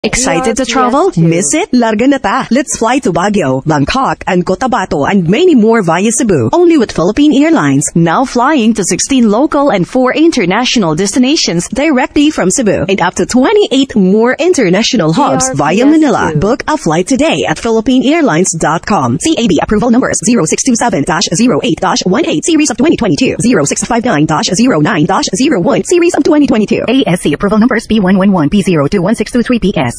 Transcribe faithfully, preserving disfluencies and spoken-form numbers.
Excited to travel? Miss it? Larga na ta. Let's fly to Baguio, Bangkok, and Cotabato, and many more via Cebu. Only with Philippine Airlines. Now flying to sixteen local and four international destinations directly from Cebu. And up to twenty-eight more international hubs via Manila. Book a flight today at philippine airlines dot com. C A B approval numbers zero six two seven dash zero eight dash one eight series of twenty twenty-two, zero six five nine dash zero nine dash zero one series of twenty twenty-two. A S C approval numbers P one one one P zero two one six two three P S.